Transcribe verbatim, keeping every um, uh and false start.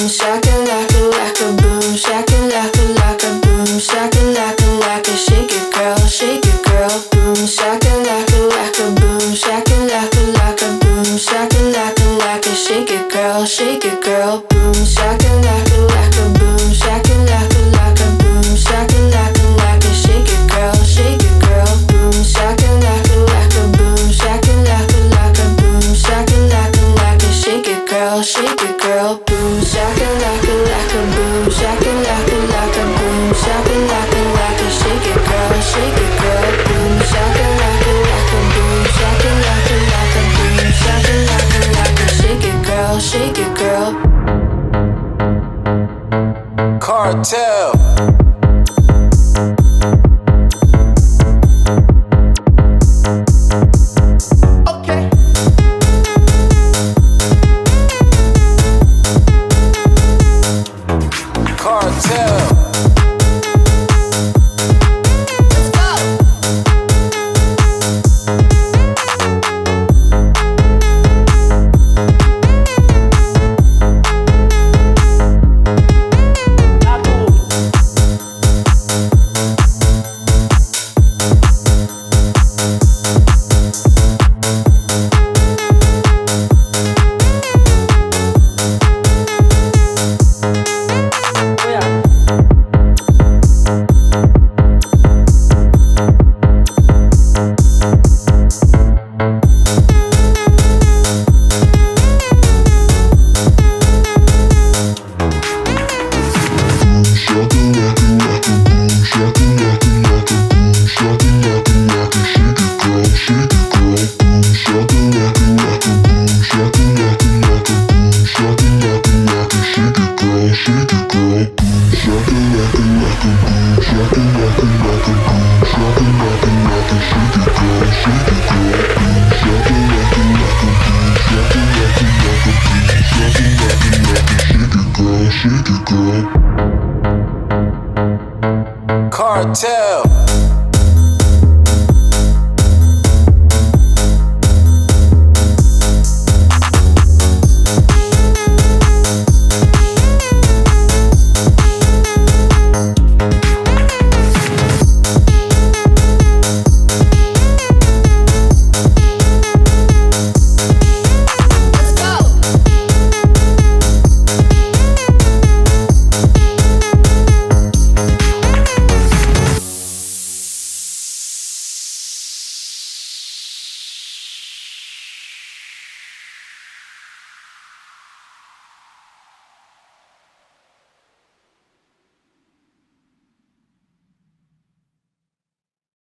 boom, shakalaka laka, boom, shakalaka laka, boom, shakalaka laka, shake it, girl, shake it, girl, boom, shakalaka laka, boom, shakalaka laka, boom, shakalaka laka, shake it, girl, shake it, girl, boom, shakalaka laka, boom, shakalaka laka, boom, shakalaka laka, shake it, girl, shake it, girl, boom, shakalaka laka, boom, shakalaka laka, boom, shakalaka laka, shake it, girl, shake it, girl, boom, shakalaka laka, boom, shakalaka laka, boom, shakalaka laka, shake it, girl, shake it, girl, boom, shakalaka laka, boom, shakalaka laka, boom, shakalaka laka, shake it, girl, shake it, girl. Cartel. Cartel.